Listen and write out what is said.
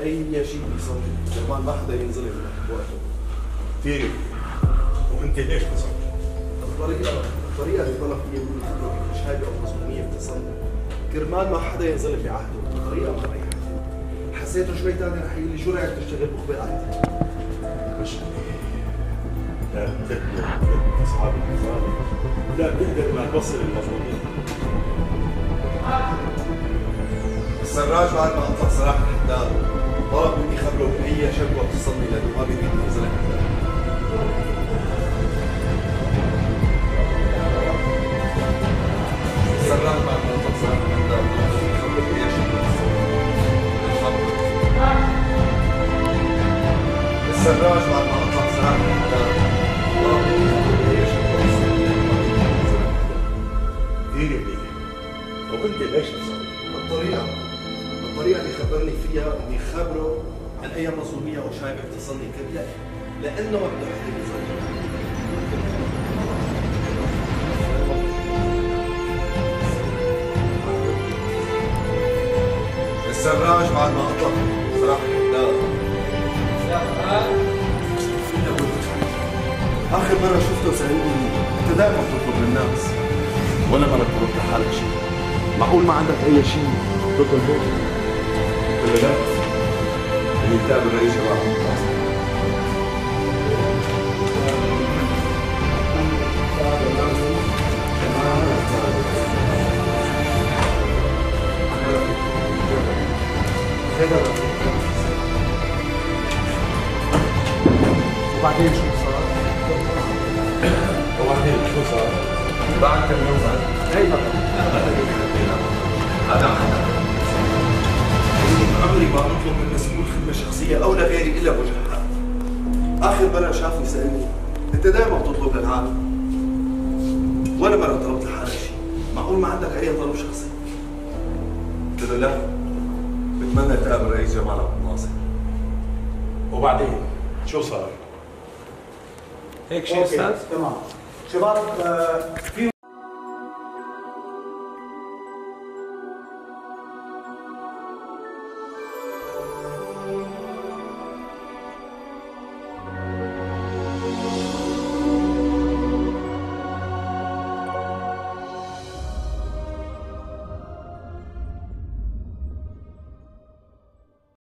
اي شيء بيصير كمان ما حدا ينظلم بوقته. كثير. وانت ليش تصلي؟ الطريقه اللي طلب فيها مش هاي مظلوميه بتصلي كرمال ما حدا ينظلم بعهده بطريقه مريحه. حسيته شوي ثاني رح يقول لي شو رايك تشتغل بقبال عادي؟ مش لا تهدر اصحاب المصالح، لا تهدر ما توصل المظلومين. السراج بعد ما اطلق سراح الحداد طلب مني خبره باي شكوى بتصلني لانه ما بيريد ينزل السراج بعد ما اطلق سراح الحداد طلب مني خبره باي شكوى بتصلني السراج بعد ما اطلق سراح الحداد طلب مني خبره باي شكوى بتصلني لانه ما بيريد ينزل كثير منيح. وانت ليش تصلي؟ الطريقة اللي خبرني فيها اني خبره عن اي مظلومية او شايب اتصلني كبيرة لانه ما بده حدا يظلم. السراج بعد ما اطلق سراح الحداد اخر مرة شفته سألني انت دائما بتطلب من الناس ولا مرة طلبت لحالك شيء؟ معقول ما عندك اي شيء تطلبه؟ قلت له لا اللي يتابع الرئيس جمال عبد الناصر. وبعدين شو صار؟ بعد كم يوم هذا عمري ما اطلب من مسؤول خدمه شخصيه او لغيري الا بوجه الحق. اخر مره شافني سالني انت دائما بتطلب للعالم ولا مره طلبت لحالك شيء، معقول ما عندك اي طلب شخصي؟ قلت له لا بتمنى تقابل الرئيس جمال عبد الناصر. وبعدين شو صار؟ هيك شيء استاذ؟ تمام. شباب في